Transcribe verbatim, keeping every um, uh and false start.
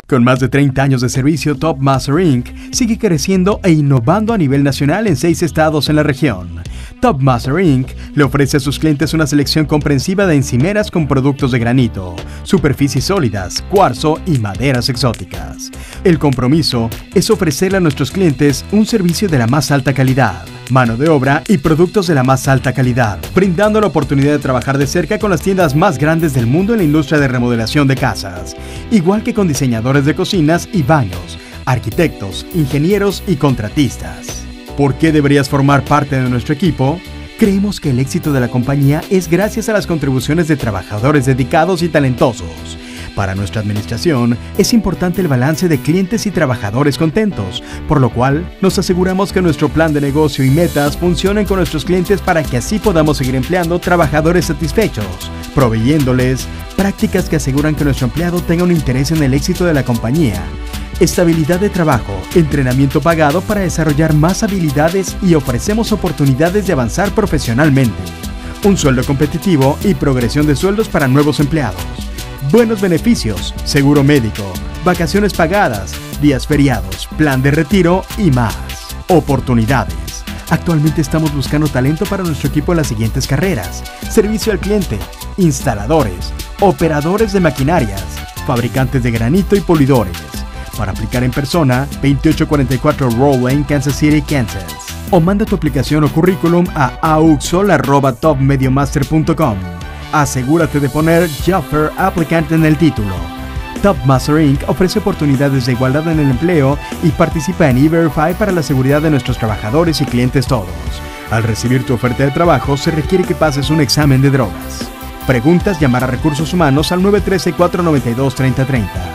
Con más de treinta años de servicio, Top Master incorporated sigue creciendo e innovando a nivel nacional en seis estados en la región. Top Master incorporated le ofrece a sus clientes una selección comprensiva de encimeras con productos de granito, superficies sólidas, cuarzo y maderas exóticas. El compromiso es ofrecerle a nuestros clientes un servicio de la más alta calidad, mano de obra y productos de la más alta calidad, brindando la oportunidad de trabajar de cerca con las tiendas más grandes del mundo en la industria de remodelación de casas, igual que con diseñadores de cocinas y baños, arquitectos, ingenieros y contratistas. ¿Por qué deberías formar parte de nuestro equipo? Creemos que el éxito de la compañía es gracias a las contribuciones de trabajadores dedicados y talentosos. Para nuestra administración, es importante el balance de clientes y trabajadores contentos, por lo cual nos aseguramos que nuestro plan de negocio y metas funcionen con nuestros clientes para que así podamos seguir empleando trabajadores satisfechos, proveyéndoles prácticas que aseguran que nuestro empleado tenga un interés en el éxito de la compañía, estabilidad de trabajo, entrenamiento pagado para desarrollar más habilidades y ofrecemos oportunidades de avanzar profesionalmente, un sueldo competitivo y progresión de sueldos para nuevos empleados. Buenos beneficios, seguro médico, vacaciones pagadas, días feriados, plan de retiro y más. Oportunidades. Actualmente estamos buscando talento para nuestro equipo en las siguientes carreras: servicio al cliente, instaladores, operadores de maquinarias, fabricantes de granito y polidores. Para aplicar en persona, veintiocho cuarenta y cuatro Roll Lane, Kansas City, Kansas. O manda tu aplicación o currículum a auxol arroba top mediomaster punto com. Asegúrate de poner Joffer Applicant en el título. Top Master incorporated ofrece oportunidades de igualdad en el empleo y participa en E-Verify para la seguridad de nuestros trabajadores y clientes todos. Al recibir tu oferta de trabajo, se requiere que pases un examen de drogas. Preguntas, llamar a Recursos Humanos al nueve uno tres, cuatro nueve dos, tres cero tres cero.